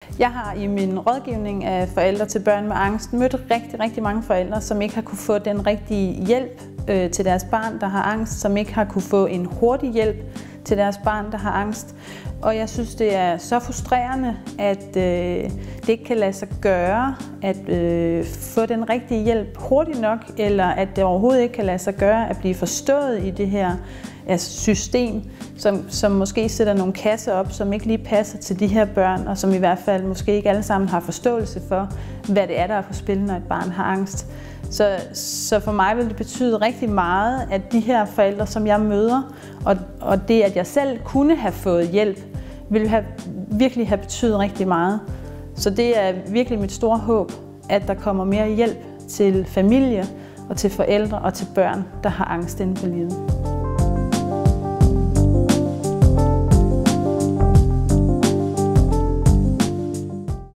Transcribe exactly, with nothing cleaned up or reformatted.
Jeg har i min rådgivning af forældre til børn med angst mødt rigtig, rigtig mange forældre, som ikke har kunne få den rigtige hjælp øh, til deres barn, der har angst, som ikke har kunne få en hurtig hjælp til deres barn, der har angst. Og jeg synes, det er så frustrerende, at øh, det ikke kan lade sig gøre at øh, få den rigtige hjælp hurtigt nok, eller at det overhovedet ikke kan lade sig gøre at blive forstået i det her altså system, som, som måske sætter nogle kasser op, som ikke lige passer til de her børn, og som i hvert fald måske ikke alle sammen har forståelse for, hvad det er, der er på spil, når et barn har angst. Så, så for mig vil det betyde rigtig meget, at de her forældre, som jeg møder, og, og det, at jeg selv kunne have fået hjælp, vil have, virkelig have betydet rigtig meget. Så det er virkelig mit store håb, at der kommer mere hjælp til familie og til forældre og til børn, der har angst inde på livet.